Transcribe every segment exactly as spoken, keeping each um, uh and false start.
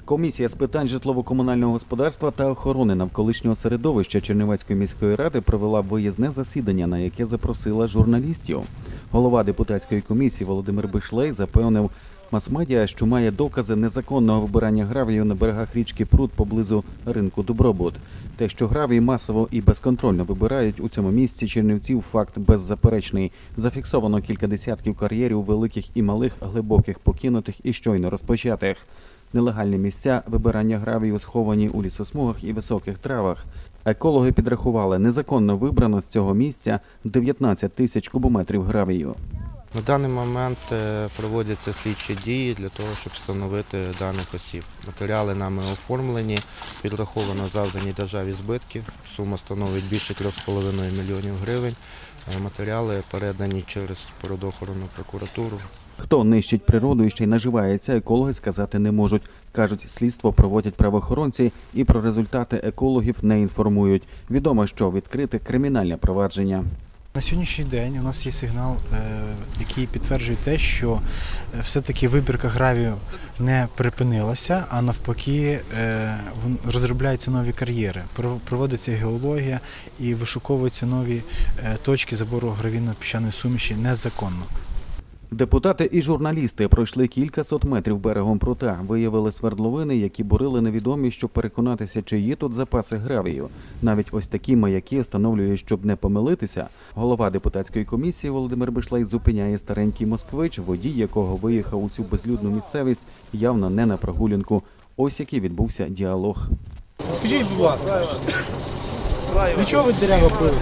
Комісія з питань житлово-комунального господарства та охорони навколишнього середовища Чернівецької міської ради провела виїзне засідання, на яке запросила журналістів. Голова депутатської комісії Володимир Бишлей запевнив мас-медіа, що має докази незаконного вибирання гравію на берегах річки Прут поблизу ринку Добробут. Те, що гравій масово і безконтрольно вибирають у цьому місці чернівців, факт беззаперечний. Зафіксовано кілька десятків кар'єрів великих і малих, глибоких, покинутих і щойно розпочатих. Нелегальні місця вибирання гравію сховані у лісосмугах і високих травах. Екологи підрахували, незаконно вибрано з цього місця дев'ятнадцять тисяч кубометрів гравію. На даний момент проводяться слідчі дії для того, щоб встановити даних осіб. Матеріали нами оформлені, підраховано завдані державі збитки, сума становить більше трьох з половиною мільйонів гривень. Матеріали передані через природоохоронну прокуратуру. Хто нищить природу і ще й наживається, екологи сказати не можуть. Кажуть, слідство проводять правоохоронці і про результати екологів не інформують. Відомо, що відкрите кримінальне провадження. На сьогоднішній день у нас є сигнал, який підтверджує те, що все-таки вибірка гравію не припинилася, а навпаки розробляються нові кар'єри, проводиться геологія і вишуковуються нові точки забору гравійно-піщаної суміші незаконно. Депутати і журналісти пройшли кілька сот метрів берегом прута, виявили свердловини, які бурили невідомі, щоб переконатися, чи є тут запаси гравію. Навіть ось такі маяки встановлює, щоб не помилитися. Голова депутатської комісії Володимир Бишлей зупиняє старенький москвич, водій якого виїхав у цю безлюдну місцевість явно не на прогулянку. Ось який відбувся діалог. Скажіть, будь ласка, для чого ви дерева пили?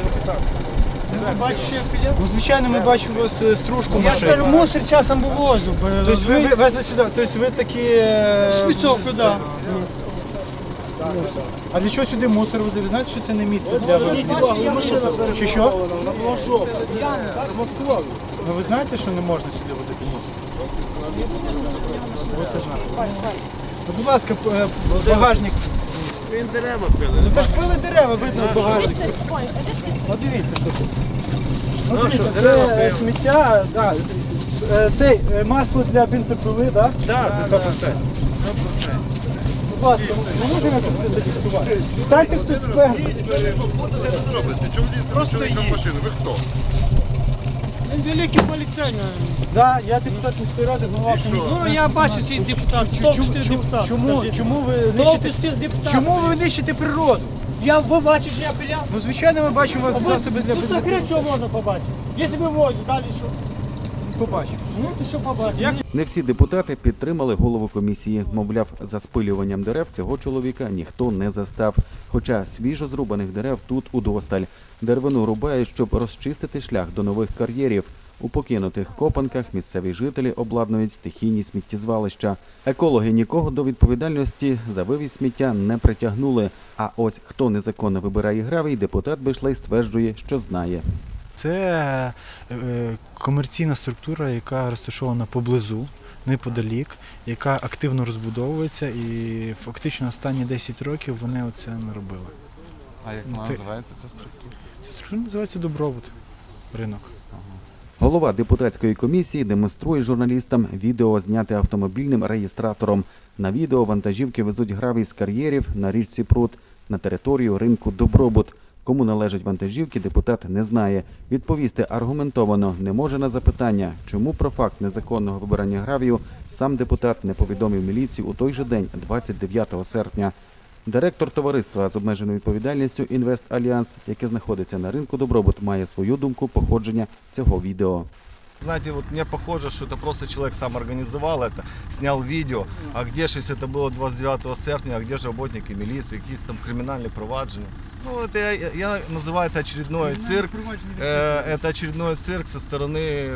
Ну, звичайно, ми бачимо у вас стружку машину. Я ж мусор часом вивозив. Тобто ви везли сюди, тобто ви такі... Швидцовку, так. А для чого сюди мусор везли? Ви знаєте, що це не місце для вивезення? Що, що? Ну, ви знаєте, що не можна сюди возити мусор? Ви знаєте. Ну, будь ласка, багажник. Він дерева пили. Ну, ви ж пили дерева, видно в багажнику. От дивіться, що тут. Ну, дивіться, це сміття, да, це масло для бензопили, так? Так, це сто відсотків. Будь ласка, не можемо якось це задиктувати? Станьте хтось вперед. Просто їдь. Ви хто? Він великий поліцейний. Так, я депутат міської ради, голова комісії. Ну, я бачу цей депутат, товстий депутат. Чому, чому ви нищите, чому ви нищите природу? Я побачив, що я пиляв. Ну, звичайно, ми бачимо у вас засоби для Тут бензопили. закрить, що можна побачити. Якщо ви возите, далі що? Побачимо. Ну, ти що побачиш? Не всі депутати підтримали голову комісії. Мовляв, за спилюванням дерев цього чоловіка ніхто не застав. Хоча свіжо зрубаних дерев тут удосталь. Деревину рубають, щоб розчистити шлях до нових кар'єрів. У покинутих копанках місцеві жителі обладнують стихійні сміттєзвалища. Екологи нікого до відповідальності за вивіз сміття не притягнули. А ось хто незаконно вибирає гравій, депутат Бишлей стверджує, що знає. Це комерційна структура, яка розташована поблизу, неподалік, яка активно розбудовується і фактично останні десять років вони оце не робили. А як вона називається ця структура? Ця структура називається Добробут, ринок. Голова депутатської комісії демонструє журналістам відео, зняте автомобільним реєстратором. На відео вантажівки везуть гравій з кар'єрів на річці Прут на територію ринку Добробут. Кому належать вантажівки, депутат не знає. Відповісти аргументовано не може на запитання, чому про факт незаконного вибирання гравію сам депутат не повідомив міліції у той же день, двадцять дев'ятого серпня. Директор товариства з обмеженою відповідальністю «Інвест-Альянс», яке знаходиться на ринку Добробут, має свою думку походження цього відео. Знаете, вот мне похоже, что это просто человек сам организовал это, снял видео, а где же, если это было двадцать девятого серпня, а где же работники милиции, какие-то там криминальные проваджения. Ну, это я, я называю это очередной цирк, э, это очередной цирк со стороны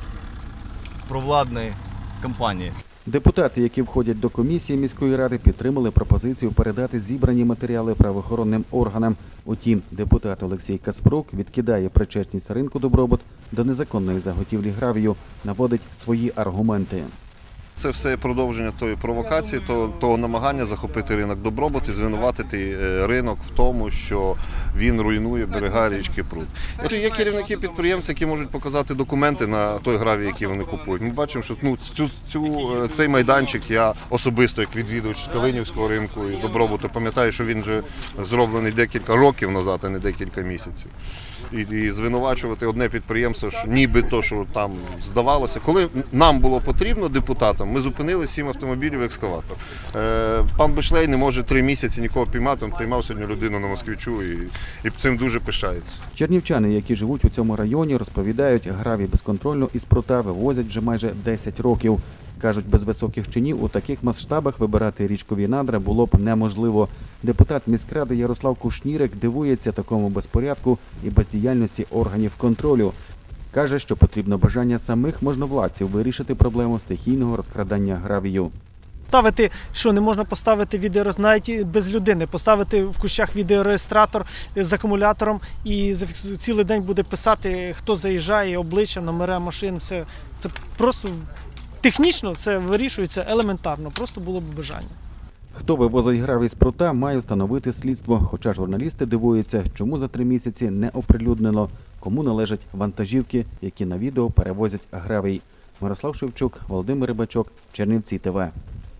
провладной компании. Депутати, які входять до комісії міської ради, підтримали пропозицію передати зібрані матеріали правоохоронним органам. Утім, депутат Олексій Каспрук відкидає причетність ринку Добробут до незаконної заготівлі гравію, наводить свої аргументи. це все продовження тої провокації, того, того намагання захопити ринок Добробут і звинуватити ринок в тому, що він руйнує берега річки Прут. Є керівники підприємств, які можуть показати документи на той гравій, який вони купують. Ми бачимо, що ну, цю, цю, цей майданчик я особисто, як відвідувач Калинівського ринку і Добробуту, пам'ятаю, що він вже зроблений декілька років назад, а не декілька місяців. І, і звинувачувати одне підприємство, що ніби то, що там здавалося. Коли нам було потрібно, депутатам, ми зупинили сім автомобілів екскаватор. Е, пан Бишлей не може три місяці нікого піймати, він піймав сьогодні людину на Москвичу і, і цим дуже пишається. Чернівчани, які живуть у цьому районі, розповідають, гравій безконтрольно із прута вивозять вже майже десять років. Кажуть, без високих чинів у таких масштабах вибирати річкові надра було б неможливо. Депутат міськради Ярослав Кушнірик дивується такому безпорядку і бездіяльності органів контролю. Каже, що потрібно бажання самих можновладців вирішити проблему стихійного розкрадання гравію. Ставити, що не можна поставити відео, навіть без людини, поставити в кущах відеореєстратор з акумулятором і цілий день буде писати, хто заїжджає, обличчя, номери машин, все. Це просто технічно це вирішується елементарно, просто було б бажання. Хто вивозить гравій з прута, має встановити слідство. Хоча журналісти дивуються, чому за три місяці не оприлюднено, кому належать вантажівки, які на відео перевозять гравій. Мирослав Шевчук, Володимир Рибачок, Чернівці ТВ.